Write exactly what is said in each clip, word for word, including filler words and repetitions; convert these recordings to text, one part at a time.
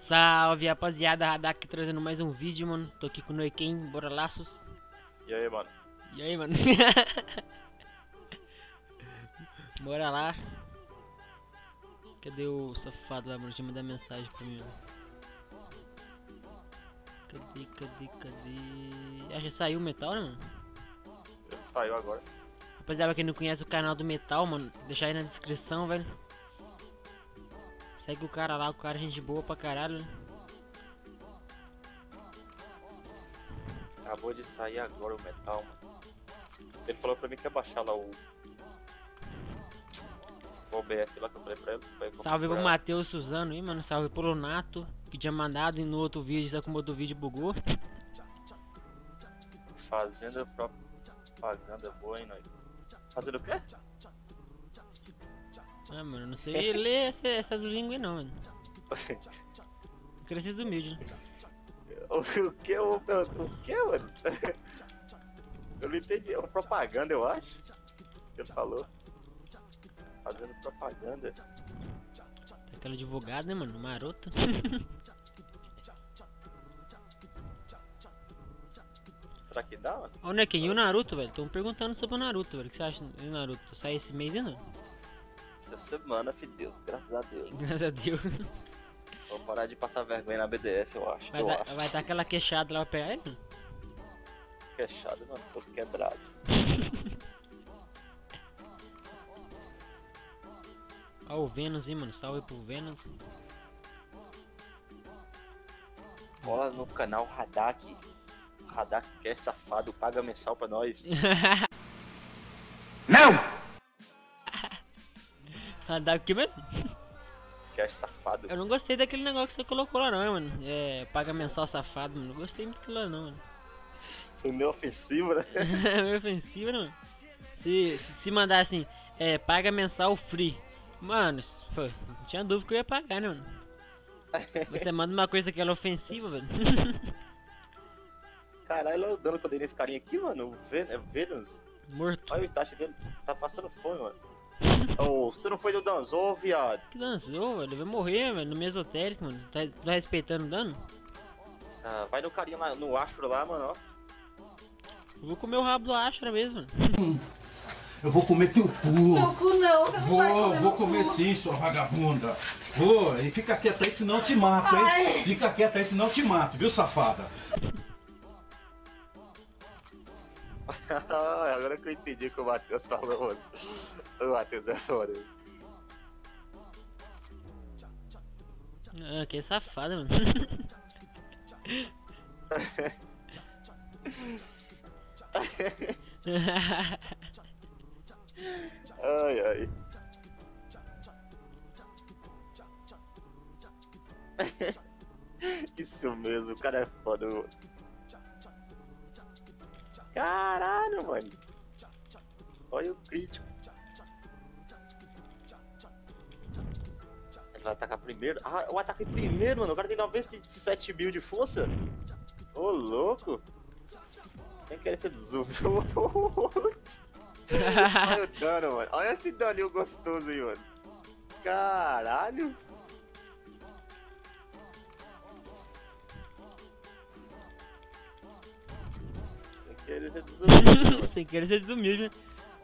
Salve, rapaziada, Radak trazendo mais um vídeo, mano. Tô aqui com o Noiken, bora laços. E aí, mano? E aí, mano? Bora lá. Cadê o safado lá, mano? Deixa eu mandar mensagem pra mim, mano. Cadê, cadê, cadê? Ah, já saiu o metal, né, mano? Ele saiu agora. Rapaziada, quem não conhece o canal do metal, mano, deixa aí na descrição, velho. Segue o cara lá, o cara é gente boa pra caralho. Acabou de sair agora o metal, mano. Ele falou pra mim que ia baixar lá o... o O B S lá que eu falei pra ele. Pra ele Salve pro comprar. Matheus Suzano aí, mano. Salve pro Nato, que tinha mandado e no outro vídeo, só que o outro vídeo bugou. Fazendo propaganda boa, hein, nós? Fazendo o quê? Ah, mano, não sei ler essa, essas línguas não, mano. Crescido humilde, né? O que, o, o que, mano? Eu não entendi. É uma propaganda, eu acho. Ele falou. Fazendo propaganda. Aquela advogada, né, mano? Maroto. Será que dá, mano? Ô, Neken, e o Naruto, velho? Tão perguntando sobre o Naruto, velho. O que você acha do Naruto? Sai esse mês ainda? Essa semana, filho, Deus, graças a Deus. Graças a Deus. Vou parar de passar vergonha na B D S, eu acho. Vai eu dar, acho. vai dar aquela queixada lá pra pegar ele? Fechado, mano, todo quebrado. Ó, o Vênus, hein, mano. Salve pro Vênus. Cola no canal Radak. Radak quer safado, paga mensal pra nós. Não! Ah, dá o que mesmo? Quer safado. Eu não gostei daquele negócio que você colocou lá, não, mano. É, paga mensal safado, mano. Não gostei muito daquilo lá, não, mano. Foi meio ofensivo, né? É meio ofensivo, não? Se, se mandar assim, é, paga mensal free. Mano, pô, não tinha dúvida que eu ia pagar, né, mano? Você manda uma coisa que ela é ofensiva, velho. Caralho, olha o dano que eu dei nesse carinha aqui, mano. O Ven é Venus. Morto. Olha o Itachi dele. Tá passando fome, mano. Ô, você não foi do Danzou, viado? Que dançou, velho? Ele vai morrer, velho, no mesotérico, mano. Tá, tá respeitando o dano? Ah, vai no carinha lá, no Astro lá, mano, ó. Eu vou comer o rabo do Ashra mesmo, mano. Eu vou comer teu cu. Meu cu não, você não Vou, vai comer vou meu comer cu. sim, sua vagabunda. Vou, e fica quieta aí, senão eu te mato, hein? Ai. Fica quieta aí, senão eu te mato, viu, safada? Agora que eu entendi o que o Matheus falou, mano. O Matheus é foda. Ah, que safado, mano. Ai, ai. Isso mesmo, o cara é foda, mano. Caralho, mano. Olha o crítico. Ele vai atacar primeiro. Ah, eu ataquei primeiro, mano. O cara tem noventa e sete mil de força. Ô, louco. Quem quer ser desumilde? Olha o dano, mano. Olha esse daninho gostoso aí, mano. Caralho. Sem querer ser desumilde, mano. Sem querer ser desumilde, né?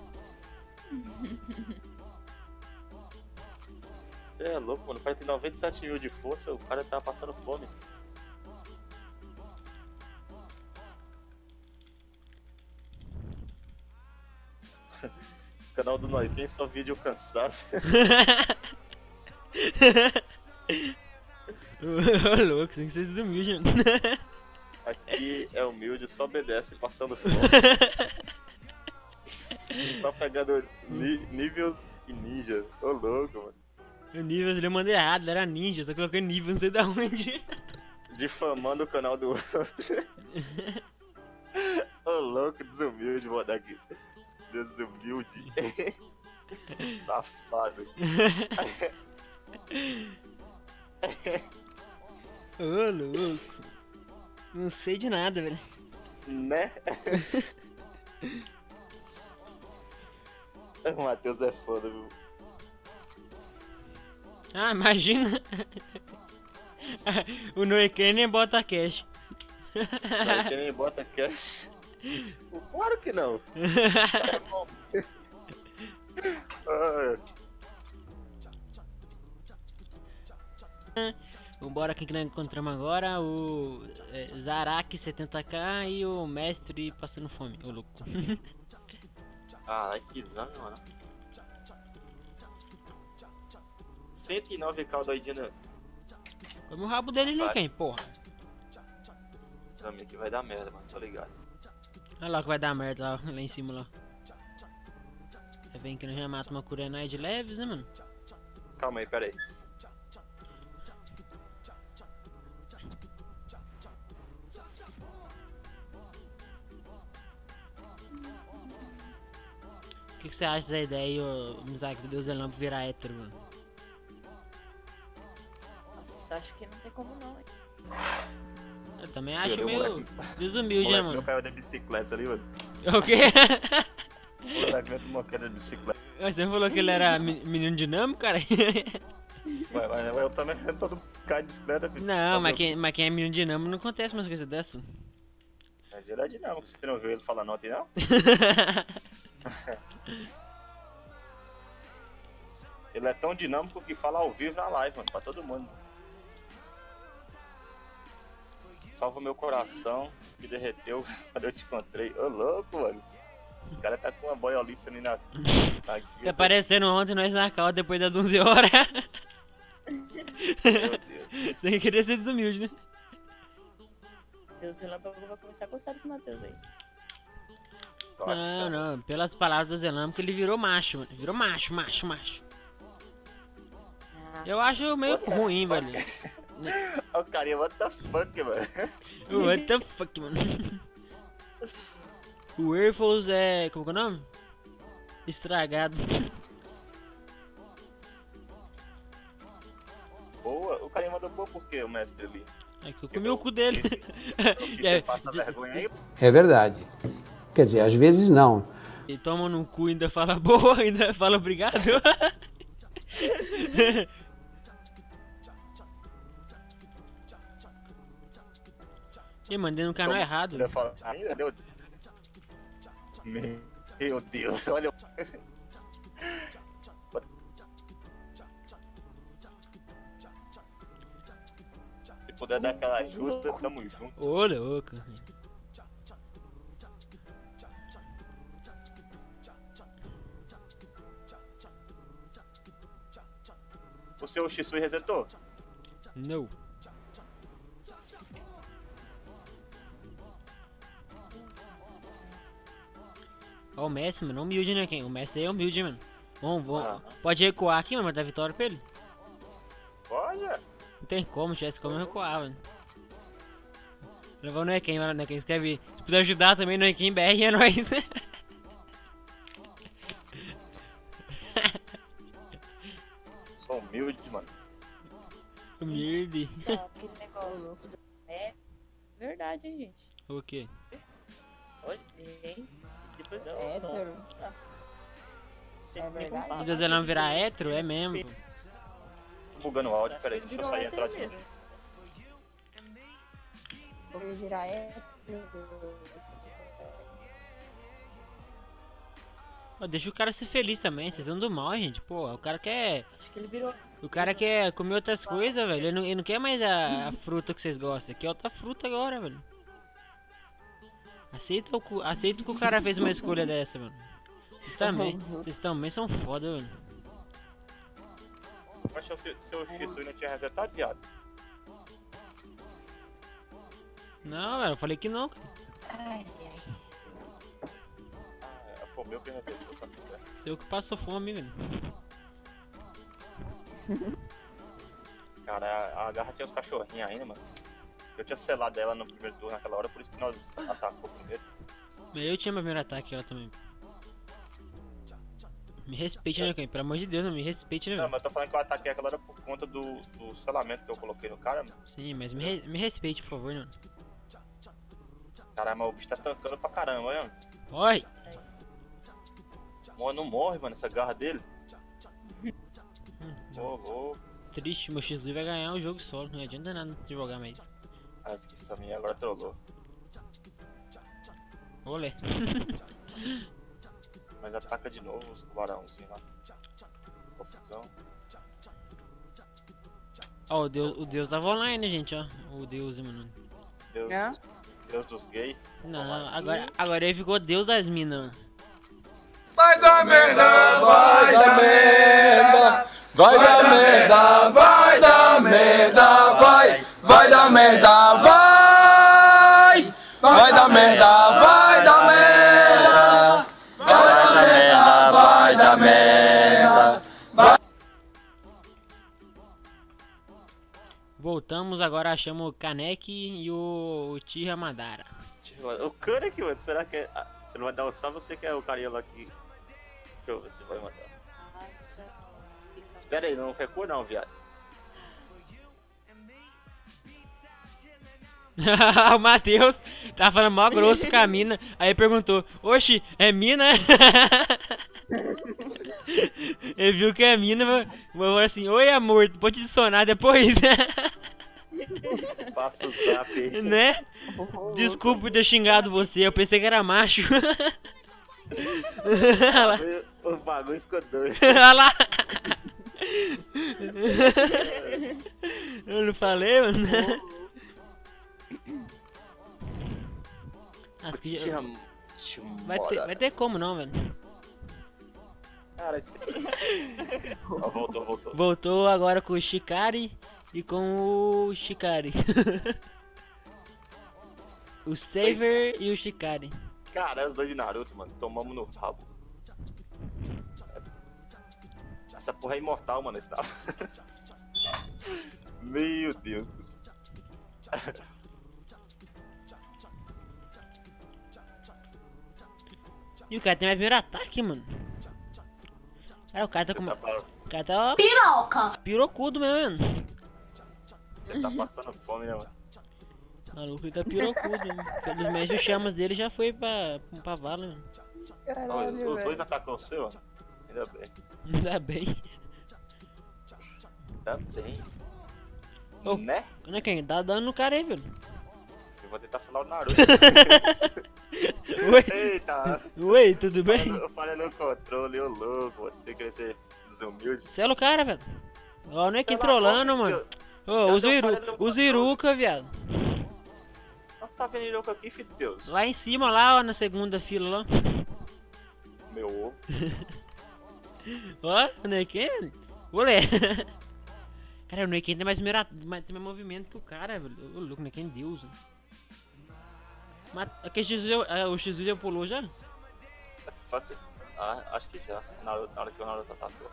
Você é louco, mano. O cara tem noventa e sete mil de força, o cara tá passando fome. O canal do Nós, quem só vídeo cansado. Ô, louco, tem que ser desumilde, mano. Aqui é humilde, só obedece passando fome. Só pegando ni níveis e ninja. Ô louco, mano. O nível ele mandou errado, ele era ninja, só coloquei nível, não sei da onde. Difamando o canal do outro. Ô louco, desumilde, mano. Aqui. Desumilde. Safado. Ô, louco. Não sei de nada, velho. Né? O Matheus é foda, viu? Ah, imagina. O Noiken nem bota cash. Não tem nem bota cash. Claro que não. Ah, Vambora, quem que nós encontramos agora? O é, Zarak setenta k e o Mestre passando fome, ô louco. Caralho, que exame, mano. cento e nove k doidinho, né? Come o rabo dele, Vai. Noiken, porra. Exame aqui vai dar merda, mano, tô ligado. Olha lá que vai dar merda lá, lá em cima lá. Você vem que não já mata uma Kurenai de leves, né, mano? Calma aí, pera aí. O que, que você acha dessa ideia aí, ô Mizaki, do Deus Elampo virar hétero, mano? Acho que não tem como não, hein? Eu também acho Filho, o meio moleque- desumilde, O né, moleque meu mano? caiu da bicicleta ali, mano. O quê? O moleque meu tomou queda de bicicleta. Você falou que ele era me- menino dinâmico, cara? Mas, mas eu também todo cai de bicicleta, filho. Não, Tá mas vendo? quem, mas quem é menino dinâmico não acontece umas coisas dessas. Mas ele é dinâmico, você não viu ele falando ontem, não? Ele é tão dinâmico que fala ao vivo na live, mano, pra todo mundo. Salva meu coração, que derreteu quando eu te encontrei. Ô, louco, mano. O cara tá com uma boiolice ali na... na Tá aparecendo ontem nós na calda depois das onze horas. Meu Deus. Sem querer ser desumilde, né? Deus Relâmpago vai começar a gostar desse Matheus aí. Tô Não, achando. não, pelas palavras do Zelâmpico ele virou macho, mano. Virou macho, macho, macho. Ah, Eu acho meio What the ruim, fuck? velho. Olha o carinha, what the fuck, mano. What the fuck, mano. O Airflows é. Como que é o nome? Estragado. Boa, o carinha mandou boa por quê, o mestre ali? É que eu comi o cu dele. Eu fiz- eu fiz É, você passa vergonha aí? É verdade. Quer dizer, às vezes não. E toma no cu e ainda fala boa, ainda fala obrigado. Ih, mandei no canal Toma- errado. Ainda fala, ainda deu... Meu Deus, olha... Se puder dar aquela ajuda, tamo junto. Ô, louco. O seu Shisui resetou? Não. Ó, o Messi, mano, humilde, né, quem? O Messi aí é humilde, mano. Vamos, vamos. Ah. Pode recuar aqui, mano, mas dá vitória pra ele. Olha! Não tem como, se tivesse como eu recuar, mano. Levar o Noequim, mano, Noequim escreve. Se puder ajudar também, Noequim B R é nóis. Sou humilde, mano. Humilde. só aquele negócio louco do... É verdade, hein, gente? O quê? Olha, hein? Depois eu... Hétero. Tá. É verdade? Se Deus não virar hétero, é mesmo. pô. Tô bugando o áudio, peraí, deixa eu sair e entrar de novo. Porque virar hétero. Ó, deixa o cara ser feliz também, vocês são do mal, gente. Pô, o cara quer. Acho que ele virou... O cara quer comer outras coisas, velho. Ele não, ele não quer mais a, a fruta que vocês gostam. Quer outra fruta agora, velho. Aceita o, cu- aceita que o cara fez uma escolha dessa, mano. Vocês também. Vocês também são foda, velho. Mas seu, seu Shisui não tinha resetado, viado? Não, velho, eu falei que não. Ai, ai. Ah, foi o meu que resetou, tá certo. Seu que passou fome, velho. Cara, a, a garra tinha os cachorrinhos ainda, mano. Eu tinha selado ela no primeiro turno naquela hora, por isso que nós atacou primeiro. Eu tinha meu primeiro ataque ela também. Me respeite, né, Caim? Pelo amor de Deus, não me respeite, né, Não, velho? mas eu tô falando que eu ataquei aquela hora por conta do, do selamento que eu coloquei no cara, mano. Sim, mas me, re- me respeite, por favor, mano. Caramba, o bicho tá tancando pra caramba, olha, mano. Oi! Mano, não morre, mano, essa garra dele. Vou, vou. triste, meu X vai ganhar o jogo solo, não adianta nada jogar mais. Ah, esqueci a minha, agora trollou. Olé. Mas ataca de novo os tubarãozinhos lá. Confusão. Ó, o Deus, o Deus tava online, né, gente, ó. O Deus, mano. Deus, Não? dos, Deus dos gays. Não, agora, agora ele ficou Deus das minas. Vai dar merda, vai dar merda. Vai dar merda, vai dar merda, vai. Vai dar merda, vai. Vai dar merda, vai dar merda. Vai dar merda, vai dar merda. Voltamos, agora achamos o Kaneki e o, o Tira Madara. O cara aqui, mano, será que é. Ah, você não vai dar o salve, você que é o carinha lá que. Deixa eu ver se vai mandar. Espera aí, não recua não, viado. O Matheus tava falando mó grosso com a mina, aí perguntou, oxi, é mina? Ele viu que é mina, falou assim, oi amor, pode te adicionar depois. Passa o zap aí. Né? Desculpa por ter xingado você, eu pensei que era macho. O bagulho ficou doido. Olha lá. Eu não falei, mano. Acho que já... vai, ter, vai ter como não, velho. Cara, esse... oh, voltou, voltou. Voltou agora com o Shikari e com o Shikari. O Saver e o Shikari. Cara, os dois de Naruto, mano, tomamos no rabo. Essa porra é imortal, mano, esse Naruto. Meu Deus. E o cara tem mais primeiro ataque, mano. Cara, o cara tá com uma... Tá, O cara tá... Piroca! Pirocudo mesmo, mano. você tá passando fome, né, mano? O maluco ele tá pirocudo. Felizmente o chamas dele já foi pra, pra vala, mano. Ó, Caralho, os dois velho. atacam o seu, mano. Ainda bem. Ainda bem. Ainda bem. Ô. Né? Não é quem? Dá dano no cara aí, velho. Eu vou tentar selar o Naruto. Oi, Eita! oi, tudo bem? Eu falei no controle, ô louco, mano. Você queria ser desumilde. Sela o cara, velho. Ó, não é quem Sei lá, trolando, qual que mano. eu- Ô, eu usa o tô Iru... falando no usa o controle. Iruka, viado. Nossa, tá vendo Iruka aqui, filho de Deus? Lá em cima, lá, ó, na segunda fila, lá. Meu ovo. Ó, o Neken. Olé. Cara, o Neken tem mais, mira... mais, tem mais movimento que o cara, velho. Ô, louco, o Neken Deus. Mas aquele X U, ah, o X U já pulou já? Fuck. Ah, acho que já. Na hora, na hora que o Naruto atacou.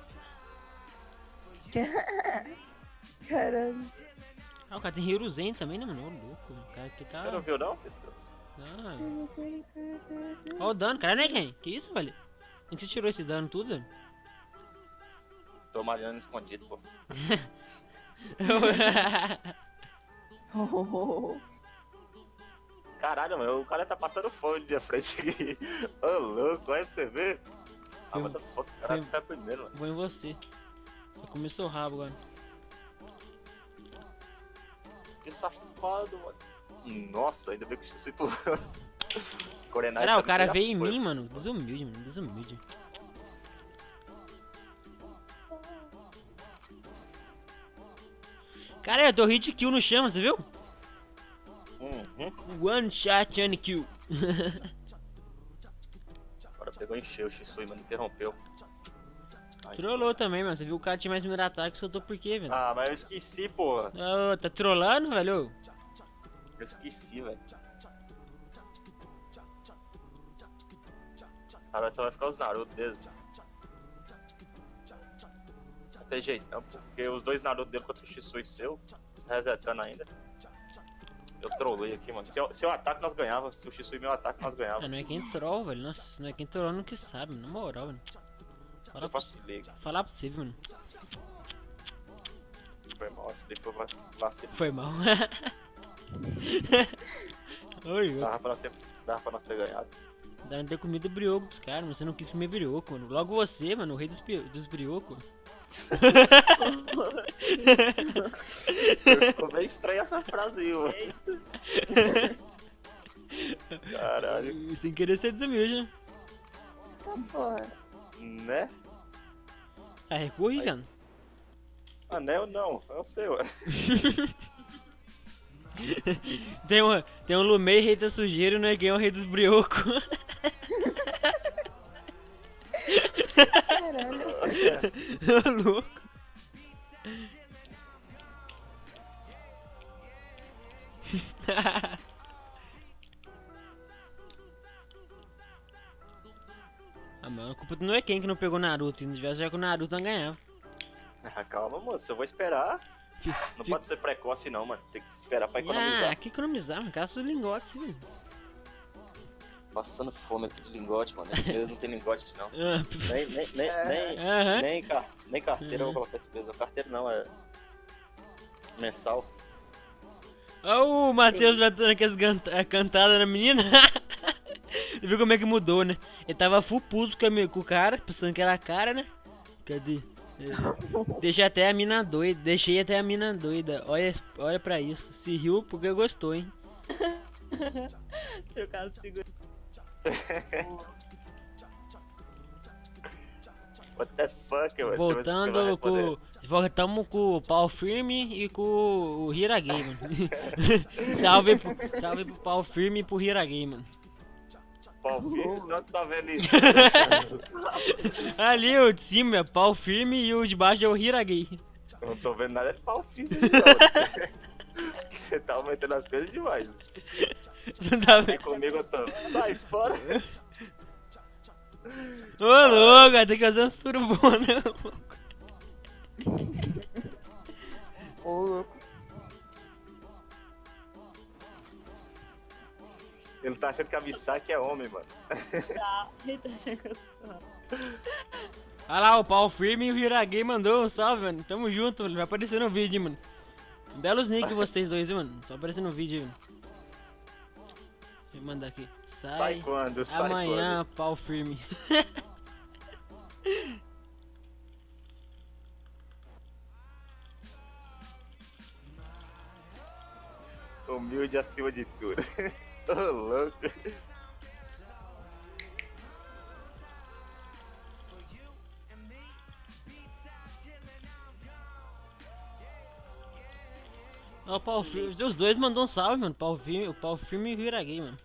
Caralho. Ah, o cara tem Hiruzen também, né, mano? Ô, louco. O cara aqui tá... Você não viu não, filho de Deus? Ah. Ó o dano, cara, né, quem? Que isso, velho? A gente tirou esse dano tudo, velho? Tô malhando escondido, pô. Caralho, mano, o cara tá passando fome de frente aqui. Ô, louco, olha pra você ver. Ah, Eu- what the fuck, o cara eu- tá primeiro, mano. Vou em você. Já começou o rabo agora. Que safado, mano. Nossa, ainda bem que o X pulou. Corenai Cara, o tá cara já veio em foi. mim, mano. Desumilde, mano. Desumilde. Cara, eu tô hit kill no chão, você viu? Uhum. One shot and kill. Agora pegou e encheu o Shisui, mano, interrompeu. Ai, Trollou também, mano. Você viu o cara tinha mais primeiro ataque, soltou por quê, velho? Ah, mas eu esqueci, porra. Ô, tá trollando, velho? Eu esqueci, velho. Agora só vai ficar os Naruto mesmo. Não tem jeitão, porque os dois Naruto dele contra o Shisui seu, se resetando ainda. Eu trolei aqui, mano. Se eu, se eu ataque, nós ganhava. Se o Shisui meu ataque, nós Ah, ganhava. não é quem troll, velho. Nossa, não é quem troll não que sabe, na moral, velho. Fala Eu pra, vacilei, cara. falar pra você, mano. Foi mal, esse daí foi vac- vacilo. Foi mal. Oi, Dava pra nós ter, dava pra nós ter ganhado. dá não ter comido brioco dos caras, mas você não quis comer brioco, mano. Logo você, mano, o rei dos, pi- dos briocos. Ficou bem estranha essa frase aí, mano. Caralho. Sem querer ser desumilde, né? Tá porra. Né? Ah, recorre, cara. Anel não, é o seu. Tem um, tem um Lumei, rei da sujeira, e o Neguinho é o rei dos briocos. Caralho. Louco. Ah, mano, a culpa não é quem que não pegou Naruto. Se não tivesse já que o Naruto não ganhava. Ah, calma, moço, eu vou esperar. Não pode ser precoce não, mano. Tem que esperar pra Ah, economizar. que economizar, mano. Caça os lingotes, velho. Passando fome aqui de lingote, mano. Esse mês não tem lingote, não. Ah, Nem, nem, nem, nem, Aham. nem, car nem carteira eu vou colocar esse peso. Carteira não, é mensal. Olha o Matheus lá dando aquelas canta- cantadas na menina. Você viu como é que mudou, né? Ele tava full puto com, a mi- com o cara, pensando que era a cara, né? Cadê? É. Deixei até a mina doida, deixei até a mina doida. Olha, olha pra isso. Se riu porque gostou, hein? Seu caso seguro. What the fuck, mano? Voltando com. Voltamos com o pau firme e com o Hiragei, mano. salve, pro, salve pro pau firme e pro Hiragei, mano. Pau firme? Onde você tá vendo isso? Ali o de cima é pau firme e o de baixo é o Hiragei. Eu não tô vendo nada de pau firme, não. Você tá aumentando as coisas demais. Você tá Vem vendo? comigo, eu tô. Sai fora! Ô louco, tem que fazer um surubona. Ô, louco. Ele tá achando que a Misaki é homem, mano. Tá. Eita, achando que eu sou. Olha lá, o pau firme e o Hiragei mandou um salve, mano. Tamo junto, mano. Vai aparecer no vídeo, hein, mano. Belos nick vocês dois, viu, mano. Só aparecer no vídeo, mano. Deixa eu mandar aqui. Sai, Sai quando? Sai amanhã, pau firme. quando? Humilde acima de tudo. Ô, louco. Ó, o pau firme. Os dois mandou um salve, mano. Pau firme, o pau firme e o Hiragei, mano.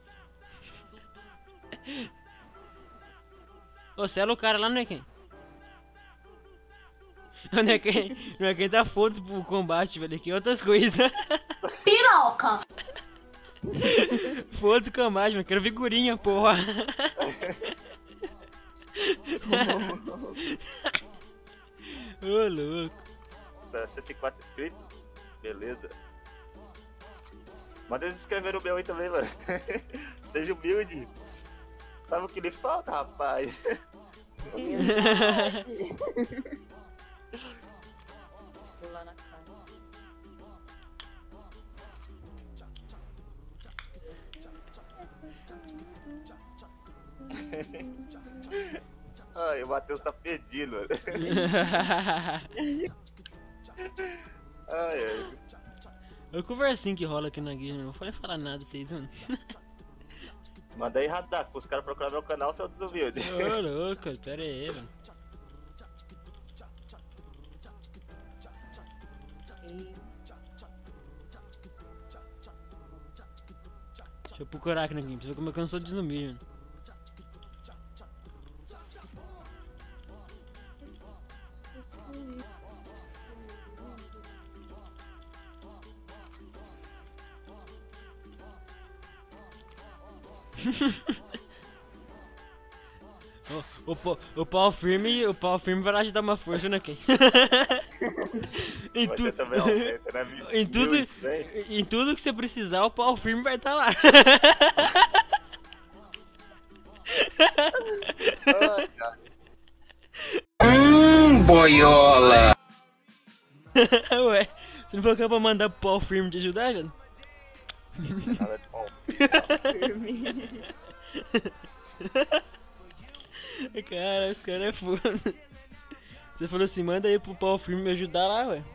Ô, Celo, o cara lá não é quem? Não é quem? Não é quem tá foda pro combate, velho. Aqui é outras coisas. Piroca! Foda-se o combate, mano. Quero figurinha, porra. Ô, louco. Tá cento e quatro inscritos? Beleza. Manda eles inscrever o meu aí também, mano. Seja humilde. Sabe o que lhe falta, rapaz? Humildade. Vou lá na cara. Ai, o Matheus tá perdido, mano. Ai, ai. É o conversinho que rola aqui na guia, não vou nem falar nada pra vocês, mano. Manda aí, Radar, os caras procurar meu canal, seu desumilde. Ô, louco, pera aí, mano. Deixa eu procurar aqui na guia, pra ver como é que eu não sou desumilde, mano. O, o, pau- o pau firme, o pau firme vai lá te dar uma força, né, Ken? em, Você tu- também aumenta, né? Mil- em tudo, mil e cem. em tudo que você precisar, o pau firme vai estar lá. Ai, ai. Hum, boiola. Ué, você não falou que era pra mandar pro pau firme te ajudar, velho? Nada de pau. Firme. Cara, esse cara é foda. Você falou assim, manda aí pro pau firme me ajudar lá, ué.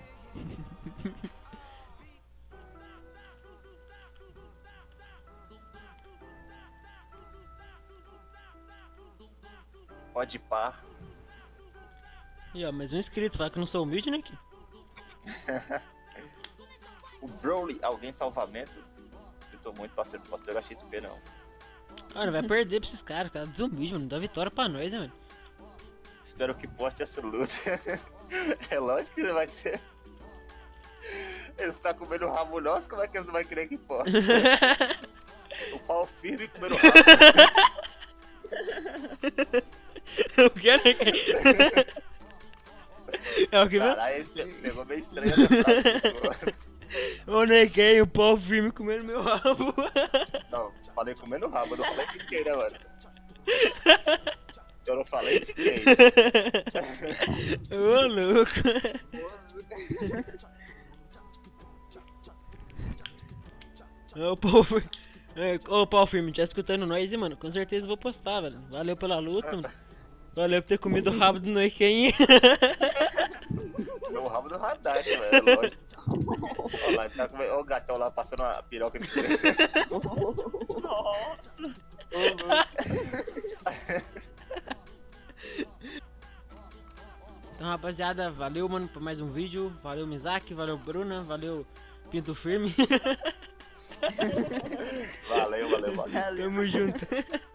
Pode par. E ó, mais um inscrito, fala que eu não sou humilde, né? Aqui. O Broly, alguém salvamento? Eu tô muito parceiro, não posso pegar X P não. Ah, não vai perder pra esses caras, cara. Desumilde, mano. Dá vitória pra nós, né, mano? Espero que poste essa luta. É lógico que vai ser. Eles tá comendo o rabo nosso, como é que eles não vão querer que poste? O pau firme comendo o rabo. Eu quero. É o que mesmo? Caralho, ele pegou meio estranho essa frase. Ô, neguei, o pau firme comendo meu rabo. Não, falei comendo o rabo, eu não falei de quem, né, mano? Eu não falei de quem. Ô, louco. Ô, pau firme. Ô, pau firme, tá escutando nós, hein, mano? Com certeza eu vou postar, velho. Valeu pela luta, mano. Valeu por ter comido o rabo do Noiken. Comeu o rabo do radar, velho, é lógico. Olha lá, tá comendo... Olha o gatão lá passando a piroca de você. Então, rapaziada, valeu, mano, por mais um vídeo. Valeu, Mizaki, valeu, Bruna, valeu, Pinto Firme. Valeu, valeu, valeu. Tamo junto.